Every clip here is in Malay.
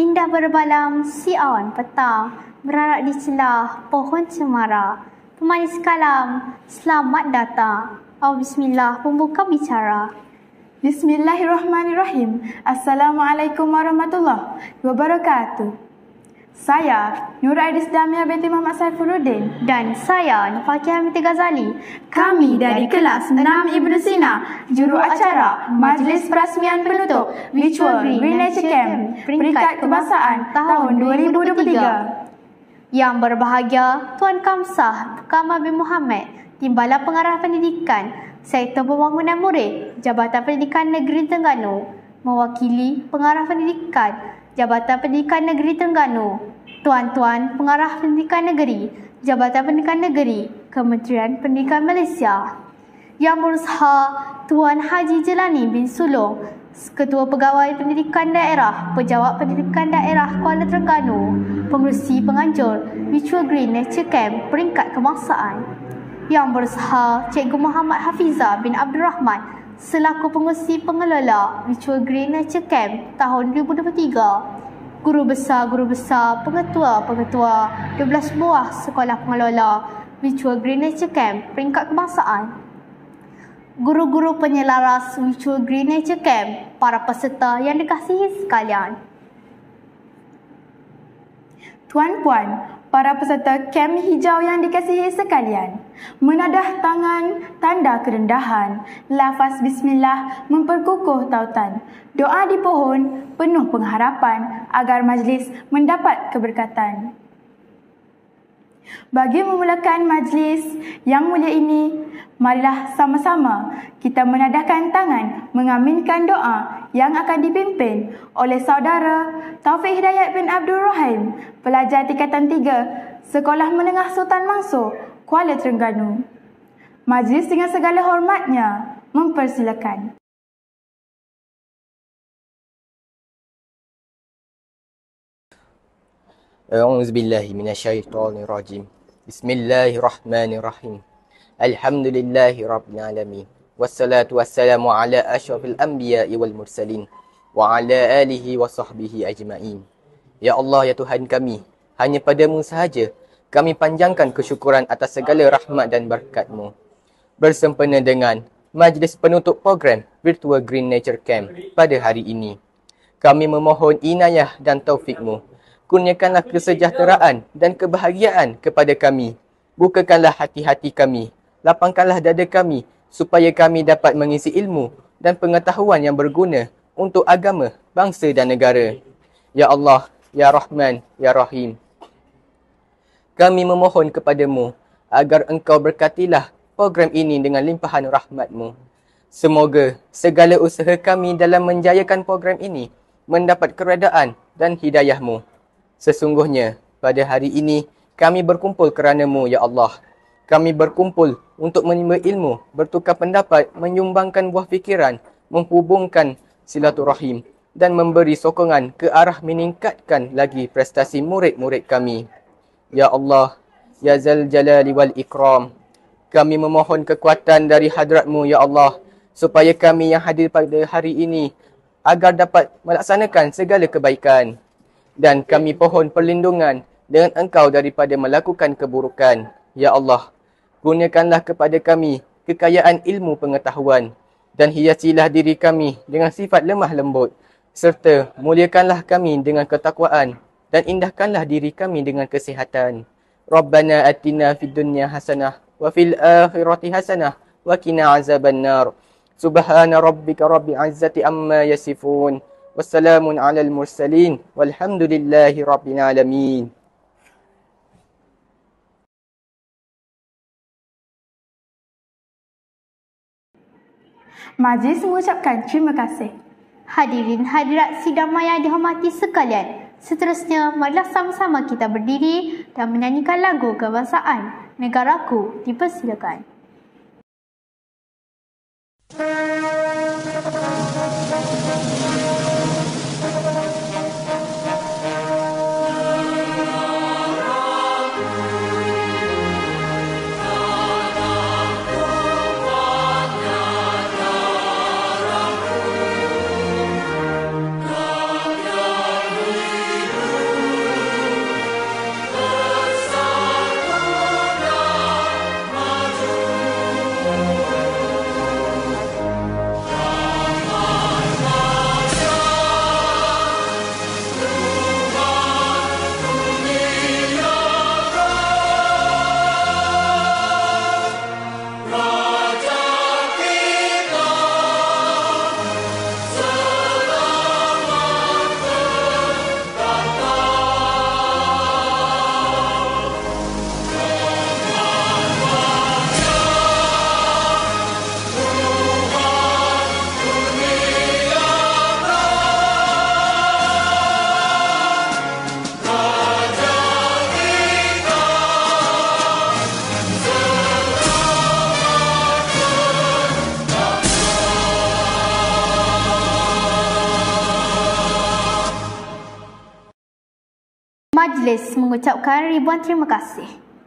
Indah berbalam si awan petang, berarak di celah pohon cemara. Pemanis kalam, selamat datang. Bismillah, pembuka bicara. Bismillahirrahmanirrahim. Assalamualaikum warahmatullahi wabarakatuh. Saya Nur Aidis Damia binti Muhammad Saifuddin Dan saya Nufakiyah Hamiti Ghazali. Kami dari kelas 6 Ibnu Sina, juru acara Majlis Perasmian Penutup Virtual Green Nature Camp Peringkat Kebangsaan tahun 2023. Yang berbahagia Tuan Kamsah Kamal bin Muhammad, Timbalan Pengarah Pendidikan, Sektor Pembangunan Murid, Jabatan Pendidikan Negeri Terengganu, mewakili Pengarah Pendidikan Jabatan Pendidikan Negeri Terengganu, Tuan-Tuan Pengarah Pendidikan Negeri, Jabatan Pendidikan Negeri, Kementerian Pendidikan Malaysia. Yang berusaha Tuan Haji Jelani bin Sulong, Ketua Pegawai Pendidikan Daerah, Pejabat Pendidikan Daerah Kuala Terengganu, Pengerusi Penganjur Virtual Green Nature Camp Peringkat Kebangsaan. Yang berusaha Cikgu Muhammad Hafizah bin Abdul Rahman, selaku pengerusi pengelola Virtual Green Nature Camp tahun 2023, guru besar, pengetua 12 buah sekolah pengelola Virtual Green Nature Camp Peringkat Kebangsaan, guru-guru penyelaras Virtual Green Nature Camp, para peserta yang dikasihi sekalian. Tuan-puan, para peserta kem hijau yang dikasihi sekalian, menadah tangan tanda kerendahan, lafaz bismillah memperkukuh tautan, doa di pohon penuh pengharapan agar majlis mendapat keberkatan. Bagi memulakan majlis yang mulia ini, marilah sama-sama kita menadahkan tangan mengaminkan doa yang akan dipimpin oleh saudara Taufik Hidayat bin Abdul Rahim, pelajar tingkatan 3, Sekolah Menengah Sultan Mansur, Kuala Terengganu. Majlis dengan segala hormatnya mempersilakan. A'udzubillahi minasyaitonirrajim. Bismillahirrahmanirrahim. Alhamdulillahi rabbil alamin. Wassalatu wassalamu ala asyrafil anbiya'i wal mursalin wa ala alihi wa sahbihi ajma'in. Ya Allah, ya Tuhan kami, hanya padamu sahaja kami panjangkan kesyukuran atas segala rahmat dan berkat-Mu. Bersempena dengan majlis penutup program Virtual Green Nature Camp pada hari ini, kami memohon inayah dan taufik-Mu. Kurniakanlah kesejahteraan dan kebahagiaan kepada kami. Bukakanlah hati-hati kami. Lapangkanlah dada kami supaya kami dapat mengisi ilmu dan pengetahuan yang berguna untuk agama, bangsa dan negara. Ya Allah, Ya Rahman, Ya Rahim. Kami memohon kepadamu agar Engkau berkatilah program ini dengan limpahan rahmat-Mu. Semoga segala usaha kami dalam menjayakan program ini mendapat keredaan dan hidayah-Mu. Sesungguhnya, pada hari ini, kami berkumpul kerana-Mu, Ya Allah. Kami berkumpul untuk menimba ilmu, bertukar pendapat, menyumbangkan buah fikiran, menghubungkan silaturahim dan memberi sokongan ke arah meningkatkan lagi prestasi murid-murid kami. Ya Allah, Ya Zal Jalali wal Ikram, kami memohon kekuatan dari hadrat-Mu, Ya Allah, supaya kami yang hadir pada hari ini agar dapat melaksanakan segala kebaikan. Dan kami pohon perlindungan dengan Engkau daripada melakukan keburukan. Ya Allah, kurniakanlah kepada kami kekayaan ilmu pengetahuan dan hiasilah diri kami dengan sifat lemah lembut, serta muliakanlah kami dengan ketakwaan dan indahkanlah diri kami dengan kesihatan. Rabbana atina fid dunya hasanah wa fil akhirati hasanah wa qina azabannar. Subhana rabbika rabbil izzati amma yasifun. Wassalamun alal mursalin walhamdulillahi rabbil alamin. Majlis mengucapkan terima kasih. Hadirin hadirat sidang maya dihormati sekalian, seterusnya marilah sama-sama kita berdiri dan menyanyikan lagu kebangsaan Negaraku. Dipersilakan. Majlis mengucapkan ribuan terima kasih.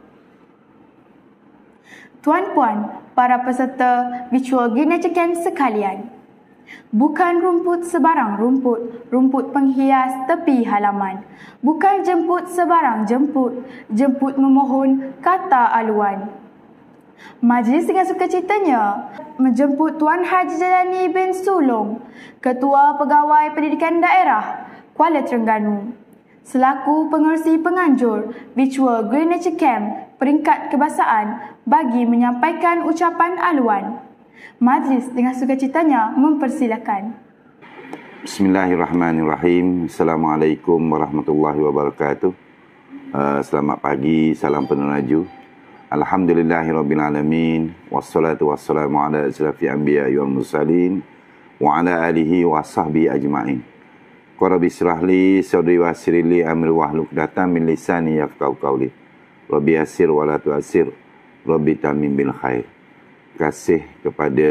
Tuan-puan, para peserta Virtual Green Nature Camp sekalian, bukan rumput sebarang rumput, rumput penghias tepi halaman. Bukan jemput sebarang jemput, jemput memohon kata aluan. Majlis dengan sukacitanya menjemput Tuan Haji Jalani bin Sulong, Ketua Pegawai Pendidikan Daerah Kuala Terengganu, selaku pengerusi penganjur Virtual Green Nature Camp peringkat kebahasaan bagi menyampaikan ucapan aluan. Majlis dengan sukacitanya mempersilakan. Bismillahirrahmanirrahim. Assalamualaikum warahmatullahi wabarakatuh. Selamat pagi, salam penuraju. Alhamdulillahirrabbilalamin. Wassalatu wassalamu ala asrafi anbiya wal mursalin wa ala alihi wa sahbihi ajma'in. Rabbi israh li sadri wa yassir li amri wahlul 'uqdatam min lisani yafqahu qawli. Rabbi yassir wa la tu'assir. Rabbi tamim bil khair. Terima kasih kepada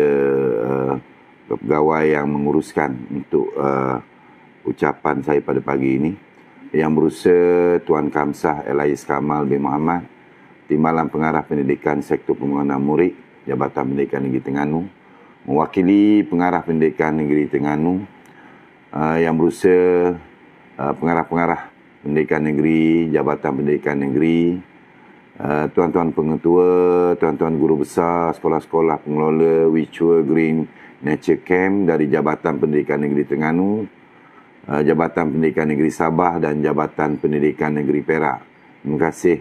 pegawai yang menguruskan untuk ucapan saya pada pagi ini. Yang berusaha Tuan Kamsah Elais Kamal bin Muhammad, Timbalan Pengarah Pendidikan Sektor Pembangunan Murid, Jabatan Pendidikan Negeri Terengganu, mewakili Pengarah Pendidikan Negeri Terengganu, yang berusaha pengarah-pengarah Pendidikan Negeri, Jabatan Pendidikan Negeri, tuan-tuan pengetua, tuan-tuan guru besar, sekolah-sekolah pengelola Virtual Green Nature Camp dari Jabatan Pendidikan Negeri Terengganu, Jabatan Pendidikan Negeri Sabah dan Jabatan Pendidikan Negeri Perak. Terima kasih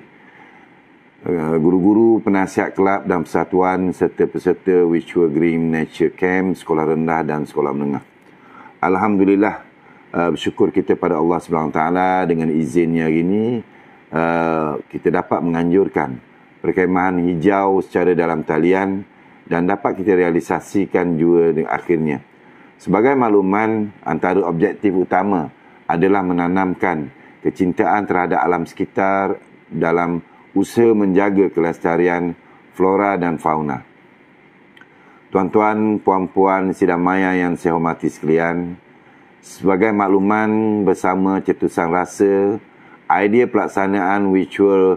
guru-guru, penasihat kelab dan persatuan serta peserta Virtual Green Nature Camp sekolah rendah dan sekolah menengah. Alhamdulillah, bersyukur kita pada Allah SWT dengan izinnya hari ini kita dapat menganjurkan perkemahan hijau secara dalam talian dan dapat kita realisasikan juga dengan akhirnya. Sebagai makluman, antara objektif utama adalah menanamkan kecintaan terhadap alam sekitar dalam usaha menjaga kelestarian flora dan fauna. Tuan-tuan, puan-puan, sidang maya yang saya hormati sekalian, sebagai makluman bersama cetusan rasa, idea pelaksanaan Virtual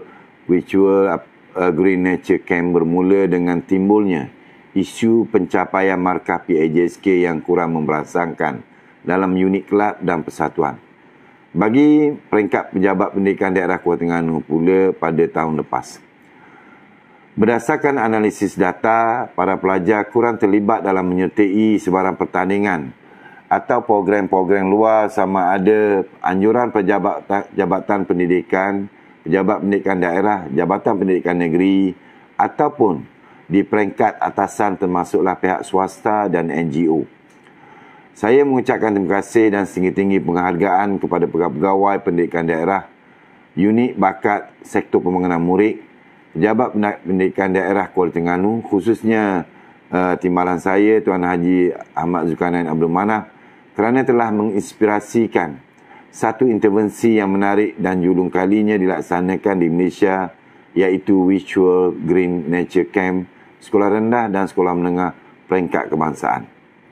Green Nature Camp bermula dengan timbulnya isu pencapaian markah PAJSK yang kurang memberangsangkan dalam unit kelab dan persatuan. Bagi peringkat Pejabat Pendidikan Daerah Kuala Terengganu pula pada tahun lepas. Berdasarkan analisis data, para pelajar kurang terlibat dalam menyertai sebarang pertandingan atau program-program luar sama ada anjuran Jabatan Pendidikan, Pejabat Pendidikan Daerah, Jabatan Pendidikan Negeri ataupun di peringkat atasan termasuklah pihak swasta dan NGO. Saya mengucapkan terima kasih dan setinggi-tinggi penghargaan kepada pegawai pendidikan daerah, unit bakat sektor pembangunan murid, Pejabat Pendidikan Daerah Kuala Terengganu, khususnya timbalan saya Tuan Haji Ahmad Zulkarnain Abdul Manaf, kerana telah menginspirasikan satu intervensi yang menarik dan julung kalinya dilaksanakan di Malaysia, iaitu Virtual Green Nature Camp sekolah rendah dan sekolah menengah peringkat kebangsaan.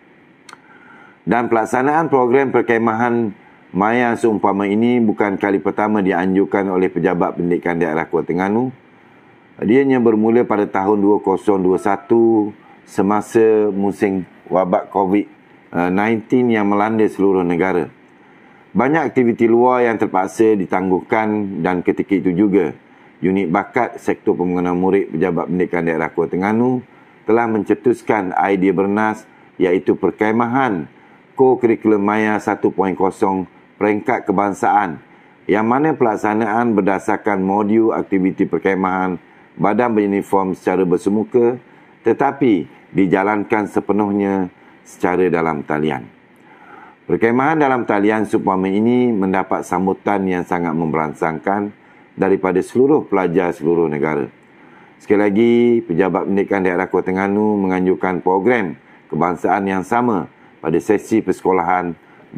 Dan pelaksanaan program perkemahan maya seumpama ini bukan kali pertama dianjurkan oleh Pejabat Pendidikan Daerah Kuala Terengganu. Dianya bermula pada tahun 2021 semasa musim wabak COVID-19 yang melanda seluruh negara. Banyak aktiviti luar yang terpaksa ditangguhkan dan ketika itu juga unit bakat sektor pembangunan murid Pejabat Pendidikan Daerah Kuala Terengganu telah mencetuskan idea bernas iaitu perkemahan co-curriculum maya 1.0 peringkat kebangsaan yang mana pelaksanaan berdasarkan modul aktiviti perkemahan badan beruniform secara bersemuka tetapi dijalankan sepenuhnya secara dalam talian. Perkemahan dalam talian seumpama ini mendapat sambutan yang sangat memberangsangkan daripada seluruh pelajar seluruh negara. Sekali lagi, Pejabat Pendidikan Daerah Kuala Terengganu menganjurkan program kebangsaan yang sama pada sesi persekolahan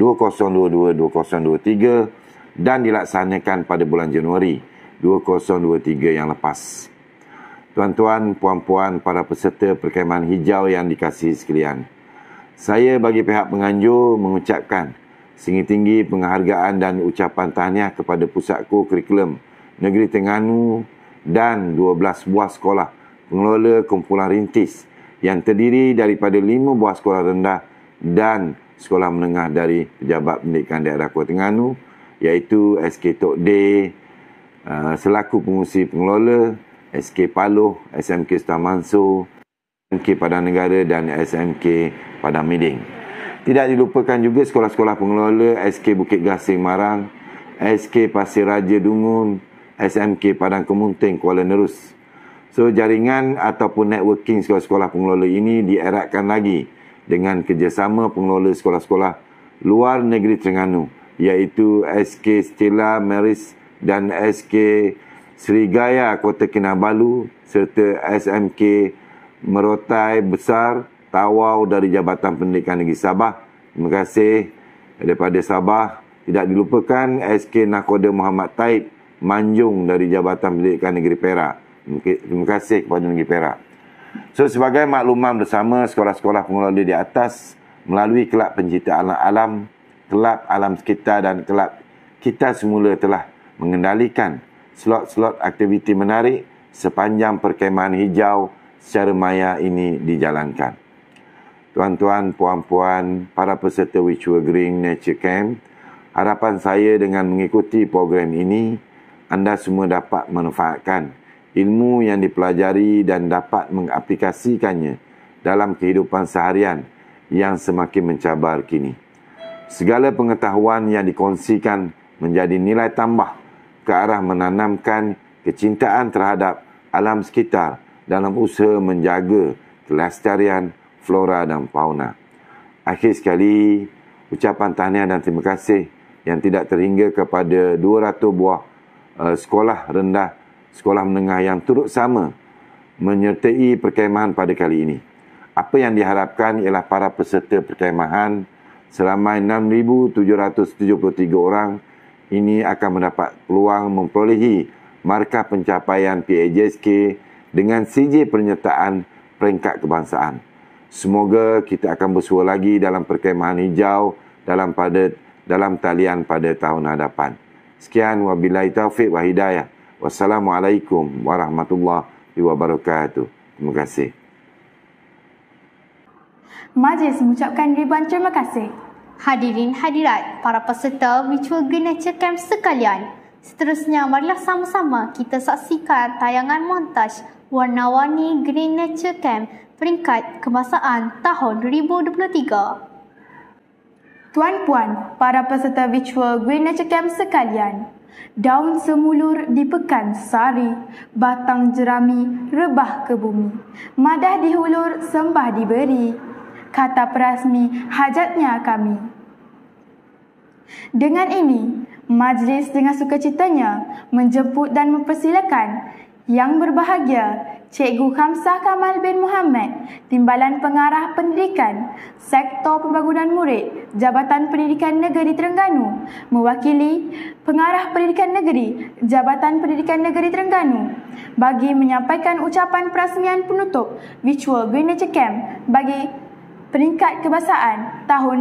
2022-2023 dan dilaksanakan pada bulan Januari 2023 yang lepas. Tuan-tuan, puan-puan, para peserta perkemahan hijau yang dikasihi sekalian, saya bagi pihak penganjur mengucapkan Setinggi-tinggi penghargaan dan ucapan tahniah kepada Pusat Kurikulum Negeri Terengganu dan 12 buah sekolah pengelola kumpulan rintis yang terdiri daripada 5 buah sekolah rendah dan sekolah menengah dari Pejabat Pendidikan Daerah Kota Terengganu, iaitu SK Tok D selaku pengurusi pengelola, SK Paloh, SMK Sultan Mansur, SMK Padang Negara dan SMK Padang Miding. Tidak dilupakan juga sekolah-sekolah pengelola SK Bukit Gasing Marang, SK Pasir Raja Dungun, SMK Padang Kemunting Kuala Nerus. So, jaringan ataupun networking sekolah-sekolah pengelola ini dieratkan lagi dengan kerjasama pengelola sekolah-sekolah luar negeri Terengganu, iaitu SK Stella Maris dan SK Srigaya Kota Kinabalu serta SMK Merotai Besar Tawau dari Jabatan Pendidikan Negeri Sabah. Terima kasih daripada Sabah. Tidak dilupakan SK Nakhoda Muhammad Taib Manjung dari Jabatan Pendidikan Negeri Perak. Terima kasih kepada Negeri Perak. So, sebagai makluman bersama, sekolah-sekolah pengelola di atas melalui kelab pencinta alam, kelab alam sekitar dan kelab kita semula telah mengendalikan slot-slot aktiviti menarik sepanjang perkemahan hijau secara maya ini dijalankan. Tuan-tuan, puan-puan, para peserta Virtual Green Nature Camp, harapan saya dengan mengikuti program ini, anda semua dapat manfaatkan ilmu yang dipelajari dan dapat mengaplikasikannya dalam kehidupan seharian yang semakin mencabar kini. Segala pengetahuan yang dikongsikan menjadi nilai tambah ke arah menanamkan kecintaan terhadap alam sekitar dalam usaha menjaga kelestarian flora dan fauna. Akhir sekali, ucapan tahniah dan terima kasih yang tidak terhingga kepada 200 buah sekolah rendah, sekolah menengah yang turut sama menyertai perkemahan pada kali ini. Apa yang diharapkan ialah para peserta perkemahan selama 6,773 orang ini akan mendapat peluang memperolehi markah pencapaian PAJSK dengan CJ penyertaan peringkat kebangsaan. Semoga kita akan bersua lagi dalam perkemahan hijau dalam talian pada tahun hadapan. Sekian, wabillahi taufiq wa hidayah. Wassalamualaikum warahmatullahi wabarakatuh. Terima kasih. Majlis mengucapkan ribuan terima kasih. Hadirin hadirat, para peserta Virtual Green Nature Camp sekalian. Seterusnya, marilah sama-sama kita saksikan tayangan montaj warna-warni Green Nature Camp peringkat kebangsaan tahun 2023. Tuan-puan, para peserta Virtual Green Nature Camp sekalian, daun semulur di pekan sari, batang jerami rebah ke bumi, madah dihulur sembah diberi, kata perasmi hajatnya kami. Dengan ini, majlis dengan sukacitanya menjemput dan mempersilakan Yang berbahagia, Cikgu Khamsah Kamal bin Muhammad, Timbalan Pengarah Pendidikan, Sektor Pembangunan Murid, Jabatan Pendidikan Negeri Terengganu, mewakili Pengarah Pendidikan Negeri, Jabatan Pendidikan Negeri Terengganu, bagi menyampaikan ucapan perasmian penutup Virtual Green Nature Camp bagi peringkat kebangsaan tahun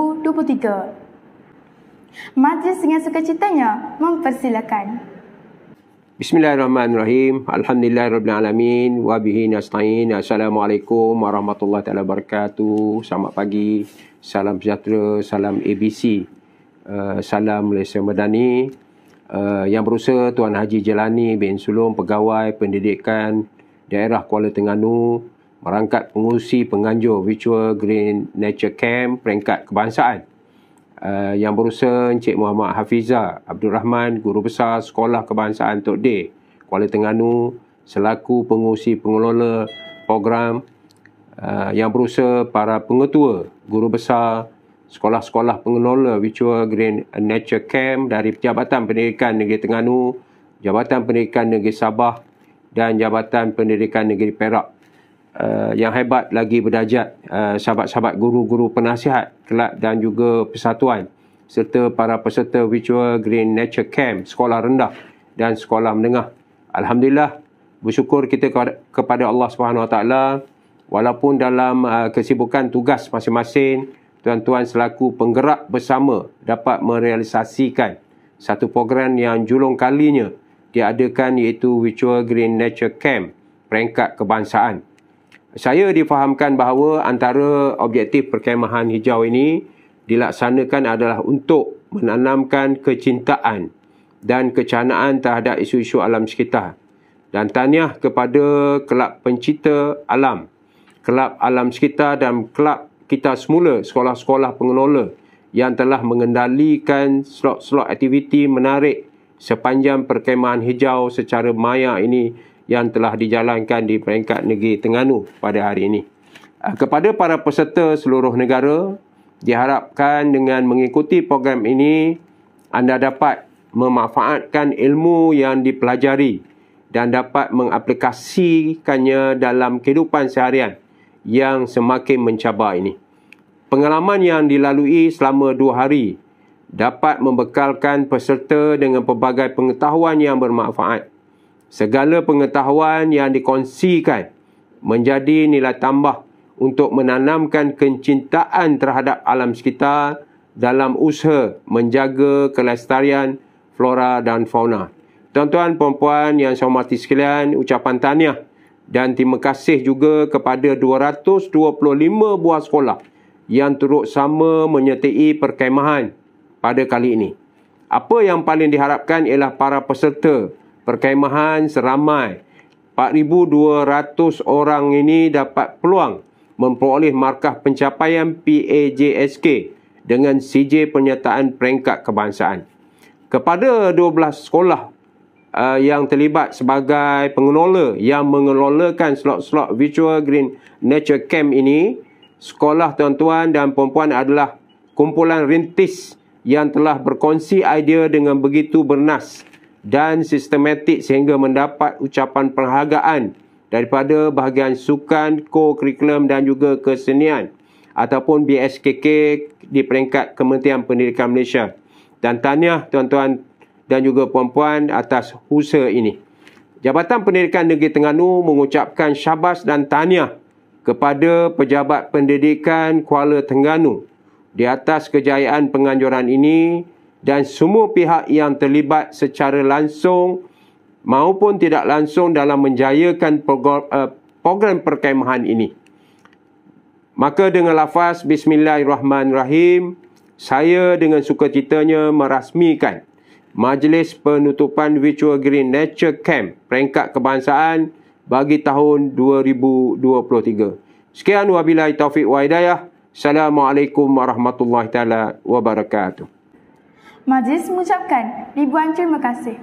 2023. Majlis dengan sukacitanya mempersilakan. Bismillahirrahmanirrahim. Alhamdulillahirrabbilalamin. Wabihi nasta'in. Assalamualaikum warahmatullahi taala wabarakatuh. Selamat pagi. Salam sejahtera. Salam ABC. Salam Malaysia Madani. Yang berusaha Tuan Haji Jelani bin Sulong, Pegawai Pendidikan Daerah Kuala Terengganu, merangkap pengurusi penganjur Virtual Green Nature Camp peringkat kebangsaan. Yang berusaha Encik Muhammad Hafizah Abdul Rahman, Guru Besar Sekolah Kebangsaan Tok D, Kuala Terengganu, selaku pengurusi pengelola program. Yang berusaha para pengetua, Guru Besar Sekolah-sekolah pengelola Virtual Green Nature Camp dari Jabatan Pendidikan Negeri Terengganu, Jabatan Pendidikan Negeri Sabah dan Jabatan Pendidikan Negeri Perak. Yang hebat lagi berdarjat sahabat-sahabat guru-guru penasihat kelab dan juga persatuan, serta para peserta Virtual Green Nature Camp sekolah rendah dan sekolah menengah. Alhamdulillah, bersyukur kita kepada Allah Subhanahu Wa Taala, walaupun dalam kesibukan tugas masing-masing, tuan-tuan selaku penggerak bersama dapat merealisasikan satu program yang julung kalinya diadakan, iaitu Virtual Green Nature Camp peringkat kebangsaan. Saya difahamkan bahawa antara objektif perkemahan hijau ini dilaksanakan adalah untuk menanamkan kecintaan dan kecanaan terhadap isu-isu alam sekitar. Dan tahniah kepada Kelab Pencinta Alam, Kelab Alam Sekitar dan kelab kita semula, sekolah-sekolah pengelola yang telah mengendalikan slot-slot aktiviti menarik sepanjang perkemahan hijau secara maya ini yang telah dijalankan di peringkat negeri Terengganu pada hari ini. Kepada para peserta seluruh negara, diharapkan dengan mengikuti program ini, anda dapat memanfaatkan ilmu yang dipelajari dan dapat mengaplikasikannya dalam kehidupan seharian yang semakin mencabar ini. Pengalaman yang dilalui selama 2 hari dapat membekalkan peserta dengan pelbagai pengetahuan yang bermanfaat. Segala pengetahuan yang dikongsikan menjadi nilai tambah untuk menanamkan kecintaan terhadap alam sekitar dalam usaha menjaga kelestarian flora dan fauna. Tuan-tuan, puan-puan yang saya hormati sekalian, ucapan tahniah dan terima kasih juga kepada 225 buah sekolah yang turut sama menyertai perkemahan pada kali ini. Apa yang paling diharapkan ialah para peserta perkemahan seramai 4,200 orang ini dapat peluang memperoleh markah pencapaian PAJSK dengan CJ penyertaan peringkat kebangsaan. Kepada 12 sekolah yang terlibat sebagai pengelola yang mengelolakan slot-slot Virtual Green Nature Camp ini, sekolah tuan-tuan dan puan-puan adalah kumpulan rintis yang telah berkongsi idea dengan begitu bernas dan sistematik sehingga mendapat ucapan penghargaan daripada bahagian sukan, co-curriculum dan juga kesenian ataupun BSKK di peringkat Kementerian Pendidikan Malaysia. Dan tahniah tuan-tuan dan juga puan-puan atas usaha ini. Jabatan Pendidikan Negeri Terengganu mengucapkan syabas dan tahniah kepada Pejabat Pendidikan Kuala Terengganu di atas kejayaan penganjuran ini dan semua pihak yang terlibat secara langsung maupun tidak langsung dalam menjayakan program perkemahan ini. Maka dengan lafaz Bismillahirrahmanirrahim, saya dengan sukacitanya merasmikan Majlis Penutupan Virtual Green Nature Camp peringkat kebangsaan bagi tahun 2023. Sekian, wabillahi taufiq wa hidayah. Assalamualaikum warahmatullahi taala wabarakatuh. Majlis mengucapkan ribuan terima kasih.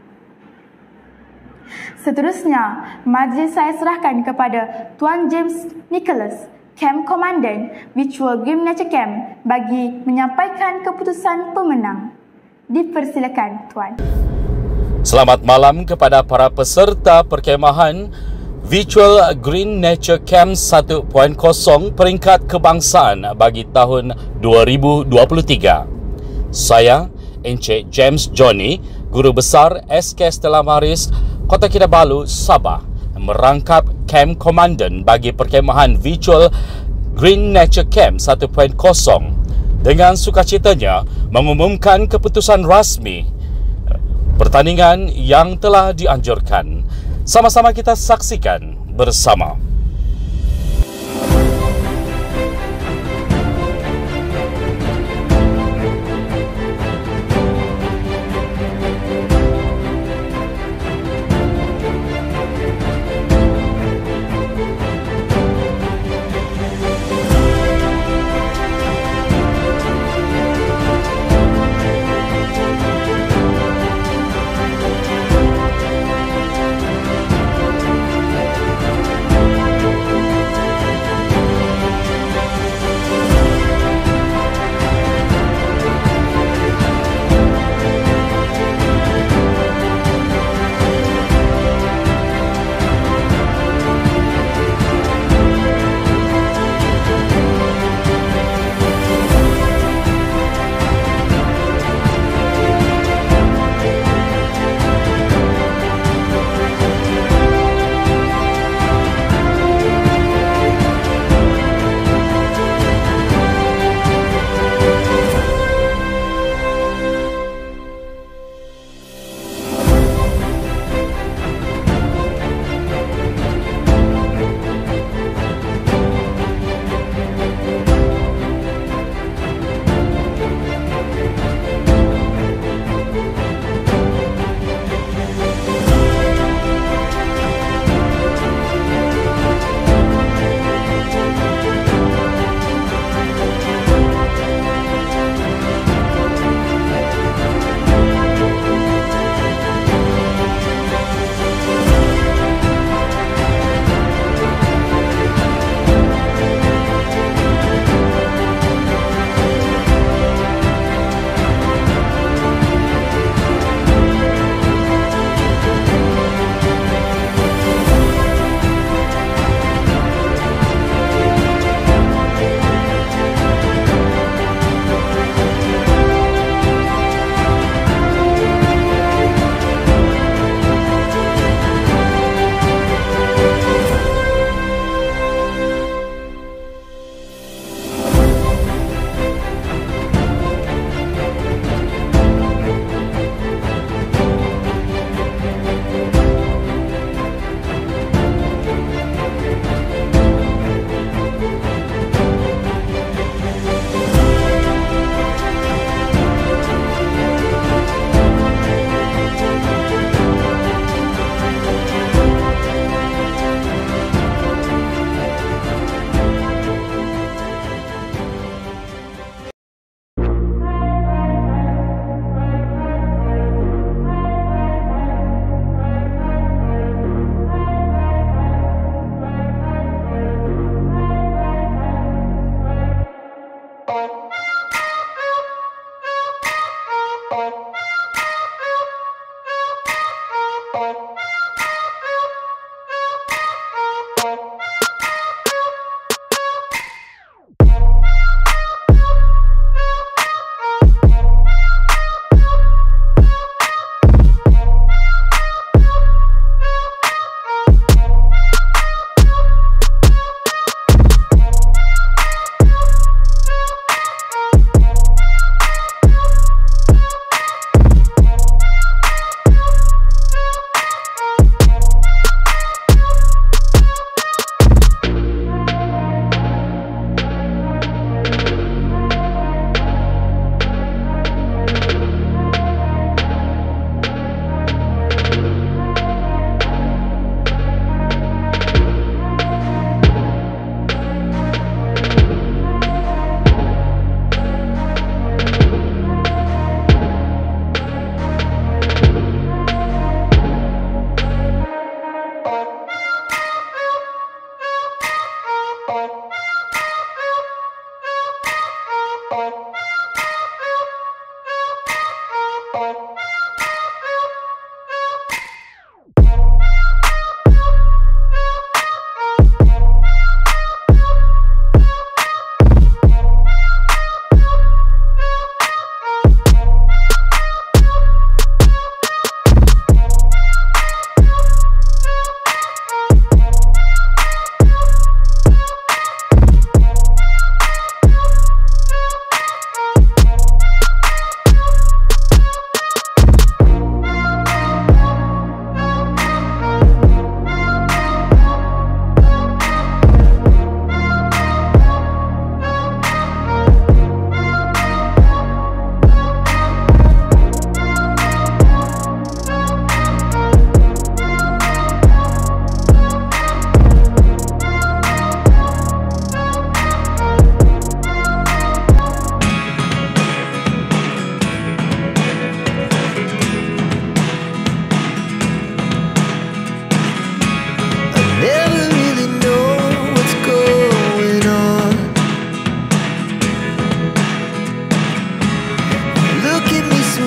Seterusnya, majlis saya serahkan kepada Tuan James Nicholas, Camp Komandan Virtual Green Nature Camp bagi menyampaikan keputusan pemenang. Dipersilakan, Tuan. Selamat malam kepada para peserta perkemahan Virtual Green Nature Camp 1.0 peringkat kebangsaan bagi tahun 2023. Saya, Encik James Johnny, Guru Besar SK Stella Maris, Kota Kinabalu, Sabah, merangkap Camp Komandan bagi perkemahan Virtual Green Nature Camp 1.0 dengan sukacitanya mengumumkan keputusan rasmi pertandingan yang telah dianjurkan. Sama-sama kita saksikan bersama.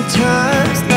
times